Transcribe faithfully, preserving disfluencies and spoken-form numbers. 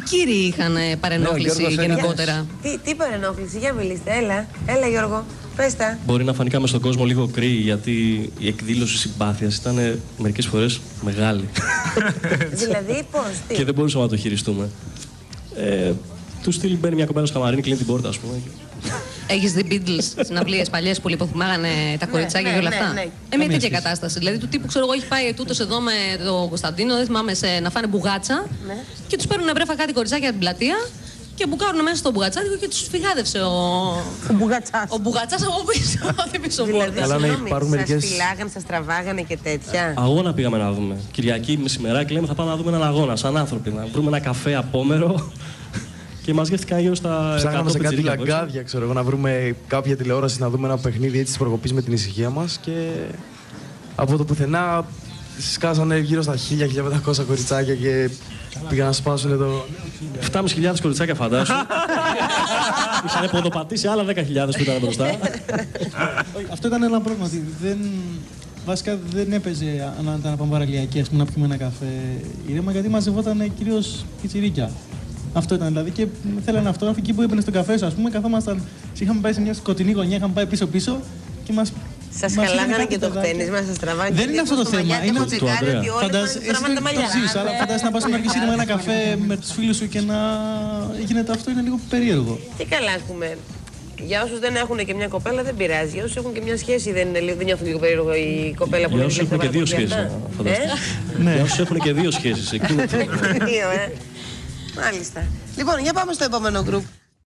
κύριοι είχαν παρενόχληση ναι, γενικότερα. Τι, τι παρενόχληση, για μιλήστε, έλα. Έλα Γιώργο, πες τα. Μπορεί να φανεί κάμε στον κόσμο λίγο κρύη, γιατί η εκδήλωση συμπάθειας ήταν μερικές φορές μεγάλη. Δηλαδή, πώς, τι. Και δεν μπορούσαμε να το χειριστούμε. Ε, του στυλ μπαίνει μια κοπέλα στο καμαρίνι, κλείνει την πόρτα, ας πούμε. Έχεις δει Beatles συναυλίες παλιές που λιποθυμάγανε τα κοριτσάκια ναι, και όλα ναι, αυτά. ναι. Ε, μια τέτοια κατάσταση. Δηλαδή του τύπου, ξέρω εγώ, έχει πάει τούτος εδώ με τον Κωνσταντίνο, δεν θυμάμαι, σε, να φάνε μπουγάτσα Ναι. και τους παίρνουν βρέφα κάτι κοριτσάκια από την πλατεία και μπουκάρουν μέσα στο μπουγατσάδικο και τους φυγάδευσε ο. Ο Μπουγατσάς. Ο Μπουγατσάς από πίσω, την πίσω Δηλαδή, πόρτα. Καλά, ναι, συγγνώμη, υπάρχουν σας μερικές- φυλάγανε, σας τραβάγανε και τέτοια. Αγώνα πήγαμε να δούμε. Κυριακή μεσημεράκι λέμε θα πάμε να δούμε έναν αγώνα, σαν άνθρωποι. Να βρούμε ένα καφέ απόμερο. Και μαζεύτηκαν γύρω στα. Ψάχναμε σε κάτι πιτσιρίκια από έξω. λαγκάδια, ξέρω εγώ, να βρούμε κάποια τηλεόραση, να δούμε ένα παιχνίδι έτσι της προκοπής με την ησυχία μας και από το πουθενά σκάσανε γύρω στα χίλια με χίλια πεντακόσια κοριτσάκια και πήγαν να σπάσουν το... επτά χιλιάδες πεντακόσια κοριτσάκια φαντάσου. Είχαν ποδοπατήσει άλλα δέκα χιλιάδες που ήταν μπροστά. Αυτό ήταν ένα πρόβλημα. Ότι δεν, βασικά δεν έπαιζε αν ήταν από παραλιακή, ας πούμε, να πιούμε ένα καφέ ήρεμα, γιατί μαζευόταν κυρίως πιτσιρίκια. Αυτό ήταν δηλαδή και θέλανε αυτό. Εκεί που έπαιρνε στον καφέ σου, ας πούμε, καθόμασταν. Είχαμε πάει σε μια σκοτεινή γωνιά, είχαμε πάει πίσω-πίσω και μας. Σας χαλάγανε και το χτένισμα, σας τραβάγανε. Δεν είναι αυτό το θέμα. Είναι ότι φαντάζεσαι το ζεις, αλλά φαντάζεσαι να πας να αρχίσει με ένα καφέ με τους φίλους σου και να γίνεται αυτό, είναι λίγο περίεργο. Τι καλά, ας πούμε. Για όσους δεν έχουν και μια κοπέλα δεν πειράζει. Για όσους έχουν και μια σχέση δεν, είναι, δεν νιώθουν λίγο περίεργο η κοπέλα που Για είναι όσους έχουν και δύο σχέσεις, φανταστείτε. Για όσους έχουν και δύο σχέσεις. Εκείνο το. Δύο, ε. Μάλιστα. Λοιπόν, για πάμε στο επόμενο γκρουπ.